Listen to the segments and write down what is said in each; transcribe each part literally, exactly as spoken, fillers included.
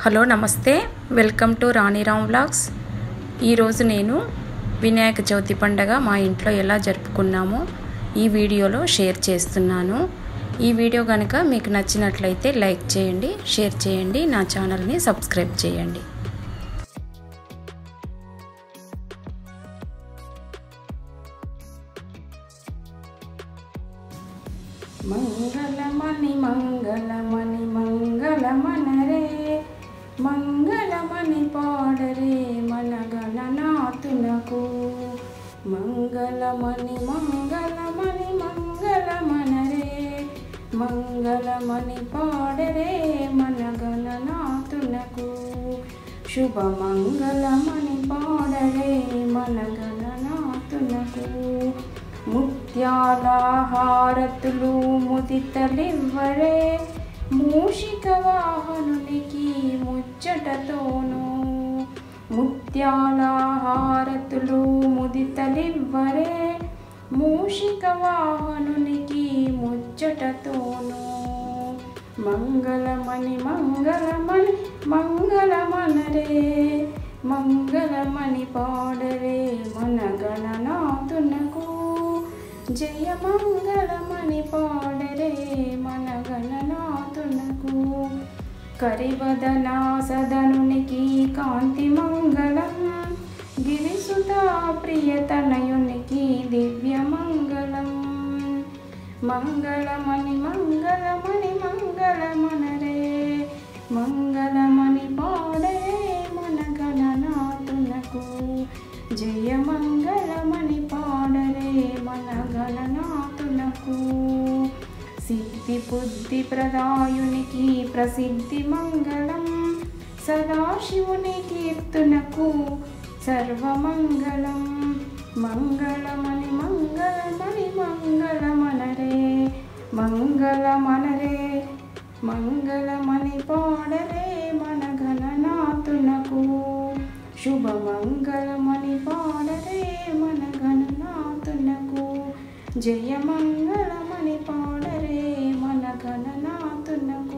Hello నమస్తే welcome to రాణిరామ్ vlogs. ఈరోజు నేను వినాయక చవితి పండుగ మా ఇంట్లో ఎలా జరుపుకున్నామో ఈ వీడియోలో షేర్ చేస్తున్నాను। ఈ వీడియో గనుక మీకు నచ్చినట్లయితే లైక్ చేయండి, షేర్ చేయండి, నా ఛానల్ని సబ్స్క్రైబ్ చేయండి। మంగళమణి మంగళమణి మంగళమనరే మంగళమణి పాడరే మన గణనాథునకు। మంగళమణి మంగళమణి మంగళమనరే మంగళమణి పాడరే మన గణనాథునకు। శుభ మంగళమణి పాడరే మన గణనాథునకు। ముత్యాల హారతులు ముదితలివ్వరే మూషిక వాహనునికి ముచ్చటతోను। ముత్యాల హారతులు ముదితలివ్వరే మూషిక వాహనునికి ముచ్చటతోను। మంగళమణి మంగళమణి మంగళమనరే మంగళమణి పాడరే మన గణనాథునకు। జయ మంగళమణి పాడరే మన గణనాథునకు। కరివదన సదనునికి కాంతి మంగళం గిరిసుత ప్రియతనయునికి దివ్య మంగళం। మంగళమణి మంగళమణి మంగళమనరే మంగళమణి పాడరే మన గణనాథునకు। జయ మంగళమణి పాడరే మన గణనాథునకు। సిద్ధి బుద్ధి ప్రదాయునికి ప్రసిద్ధి మంగళం సదాశివుని కీర్తనకు సర్వమంగళం। మంగళమణి మంగళమణి మంగళమనరే మంగళమనరే మంగళమణి పాడరే మన గణనాథునకు। శుభ మంగళమణి పాడరే మన గణనాథునకు। జయ మంగళమణి పాడరే మన గణనాథునకు।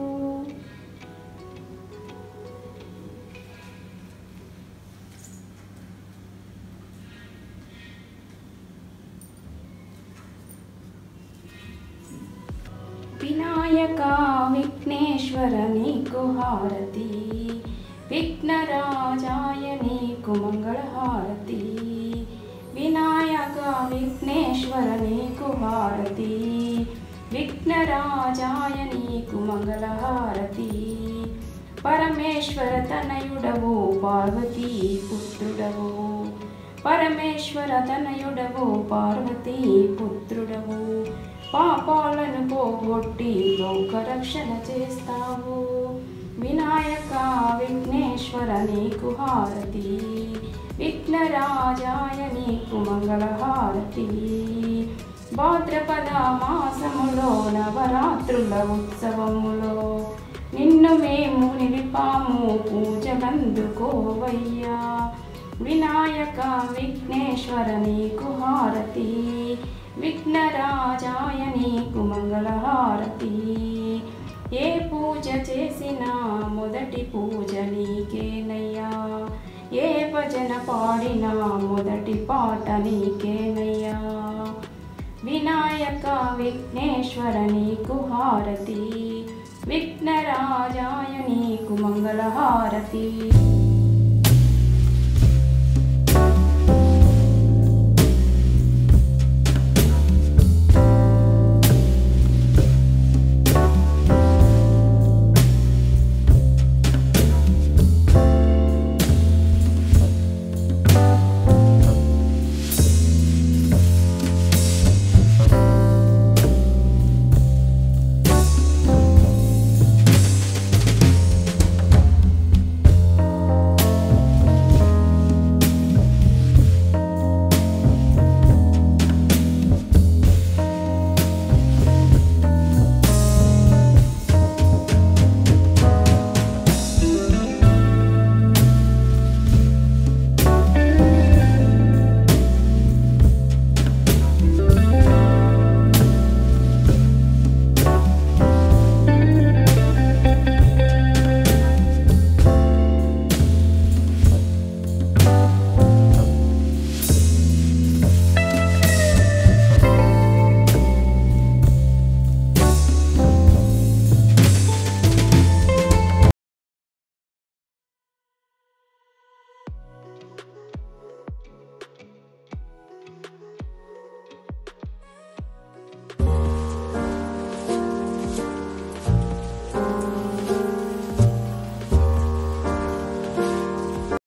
వినాయక విఘ్నేశ్వర నీకు హారతి విఘ్నరాజాయ నీకు మంగళహారతి। వినాయక విఘ్నేశ్వర నీకు హారతి విఘ్నరాజాయ నీకు మంగళహారతి। పరమేశ్వర తనయుడవు పార్వతీ పుత్రుడవు పరమేశ్వర తనయుడవు పార్వతీ పుత్రుడవు। పాపాలను పోగొట్టి లోకరక్షణ చేస్తావు। వినాయక విఘ్నేశ్వర నీకు హారతి విఘ్నరాజాయ నీకు మంగళహారతి। భాద్రపద మాసములో నవరాత్రుల ఉత్సవములో నిన్ను మేము నిలిపాము పూజలందుకోవయ్యా। వినాయక విఘ్నేశ్వర నీకు హారతి విఘ్నరాజాయ నీకు మంగళహారతి। ఏ పూజ చేసినా మొదటి పూజ నీకేనయ్యా, ఏ భజన పాడినా మొదటి పాట నీకేనయ్యా। వినాయక విఘ్నేశ్వర నీకు హారతి విఘ్నరాజాయ నీకు మంగళహారతి।